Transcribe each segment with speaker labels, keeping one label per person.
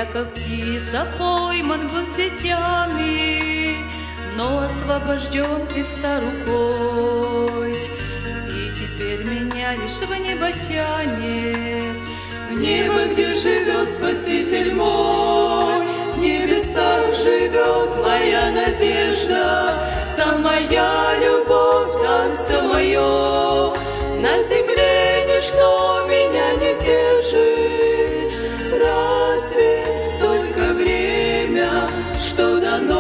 Speaker 1: Я, как птица, пойман был сетями, но освобожден Христа рукой. И теперь меня лишь в небо тянет,
Speaker 2: в небо, где живет Спаситель мой. В небесах живет моя надежда, там моя любовь, там все мое. На земле ничто меня не держит, разве только время, что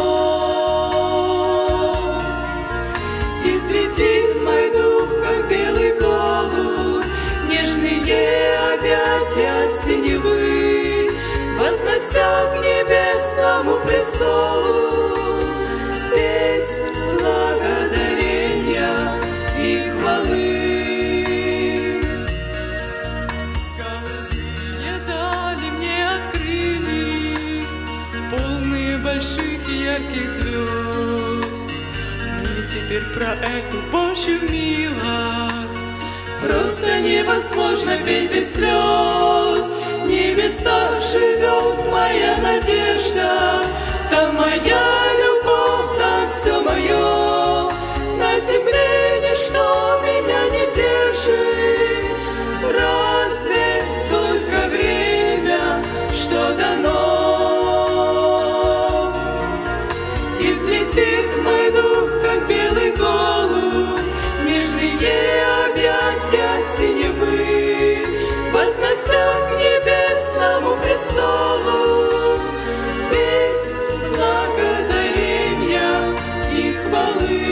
Speaker 2: дано. И взлетит мой дух, как белый голубь, нежные объятия синевы, вознося к небесному престолу весь благодарения и хвалы.
Speaker 3: Голубые дали мне открылись, полные больших и ярких звезд. Мне теперь про эту Божью милость
Speaker 2: просто невозможно петь без слез. В небесах живет моя надежда, там моя любовь, там все мое. На земле ничто меня не держит, разве только время, что дано. И взлетит мой дух, как белый голубь, нежные объятия синевы, вознося к небесному престолу весь благодарения и хвалы.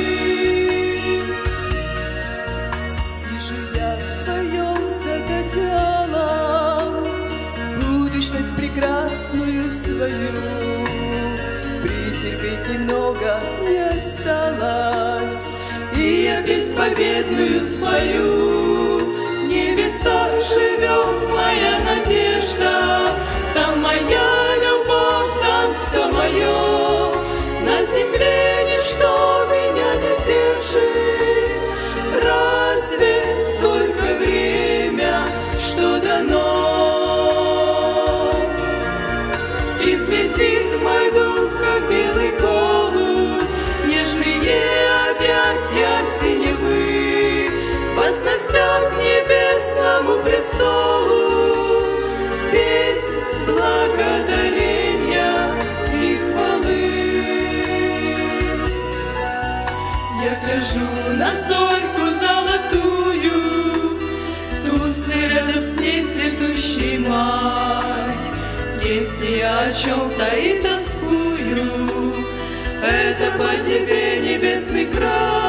Speaker 2: Вижу я в твоем загадалом будущность прекрасную свою, претерпеть немного не осталось, и я бесповедную свою. В небесах живет моя надежда, там моя любовь, там все мое. На земле ничто меня не держит, разве только время, что дано. И взлетит мой дух, как белый голубь, нежные объятия синевы, вознося к небесному престолу весь благодарения и хвалы. Я гляжу на зорьку золотую, туз радостней цветущей май. Если я о чем-то и тоскую, это по тебе, небесный край.